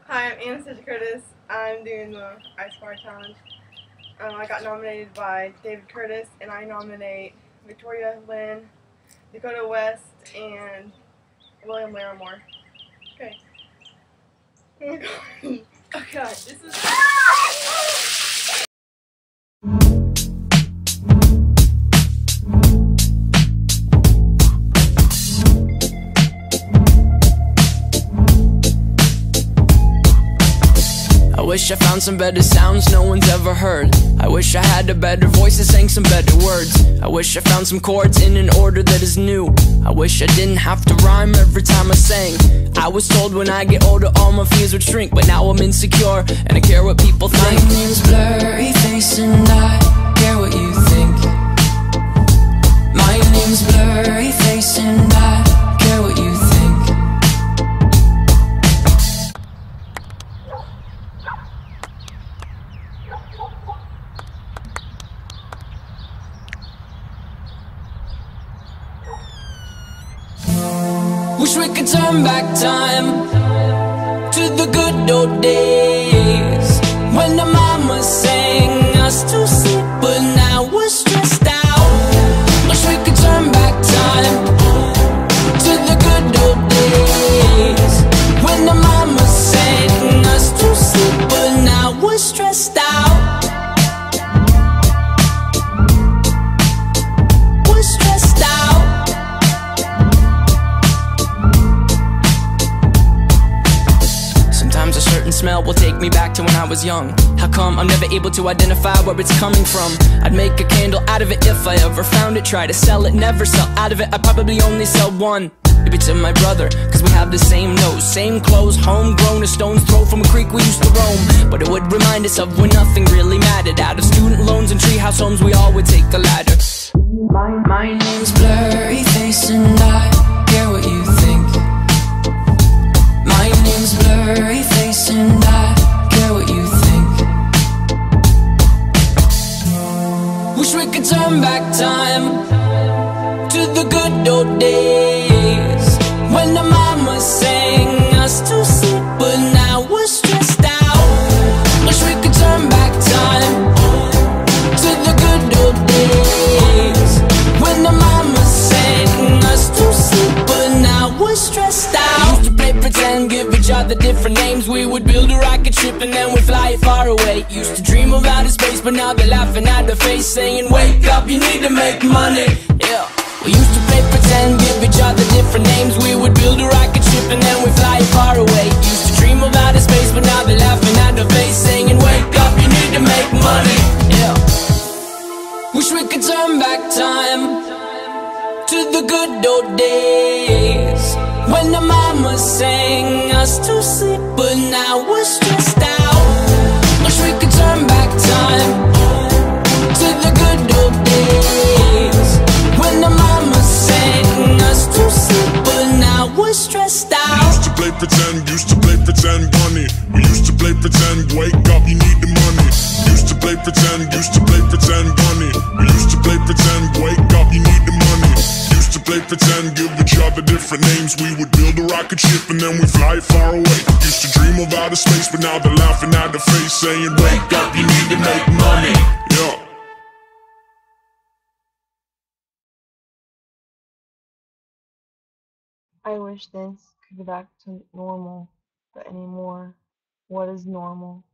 Hi, I'm Anastasia Curtis. I'm doing the Ice Bar Challenge. I got nominated by David Curtis, and I nominate Victoria Lynn, Dakota West, and William Larimore. Okay. Oh my god. Oh god, this is. I wish I found some better sounds no one's ever heard. I wish I had a better voice and sang some better words. I wish I found some chords in an order that is new. I wish I didn't have to rhyme every time I sang. I was told when I get older all my fears would shrink, but now I'm insecure and I care what people think. My name's Blurry Face and I care what you think. My name's Blurry Face and I care what you think. Wish we could turn back time to the good old days when the mama sang us to sleep, but now we're stressed out. Wish we could turn back time to the good old days when the mama sang us to sleep, but now we're stressed out. We're stressed out. Sometimes a certain smell will take me back to when I was young. How come I'm never able to identify where it's coming from? I'd make a candle out of it if I ever found it. Try to sell it, never sell out of it. I'd probably only sell one. Maybe to my brother, cause we have the same nose, same clothes, homegrown, a stone's throw from a creek we used to roam. But it would remind us of when nothing really mattered. Out of student loans and treehouse homes, we all would take the ladder. My name's Blurry Face and I care what you think. My name's Blurry Face and I care what you think. Wish we could turn back time to the good old days when the mama sang us to sleep, but now we're stressed out. Wish we could turn back time to the good old days when the mama sang us to sleep, but now we're stressed out. We used to play pretend, give each other different names. We would build a rocket ship and then we'd fly it far away. Used to dream of outer space, but now they're laughing at the face, saying wake up, you need to make money. Yeah. We used to play pretend, give each other different names. We would build a rocket ship and then we'd fly it far away. Used to dream of outer space, but now they're laughing at the face, saying wake up, you need to make money. Yeah. Wish we could turn back time to the good old days when the mama sang us to sleep, but now we're stressed out. Wish we could turn back time to the good old days when the mama sang us to sleep, but now we're stressed out. Used to play pretend bunny. We used to play pretend, wake up, you need the money. Used to play pretend bunny. We used to play pretend, wake up, you need the money. Used to play pretend, give each other different names. We would build a rocket ship and then we fly it far away. Used to dream of outer space, but now they're laughing at the face, saying wake up, you need to make money. Yeah. I wish things could go back to normal, but anymore, what is normal?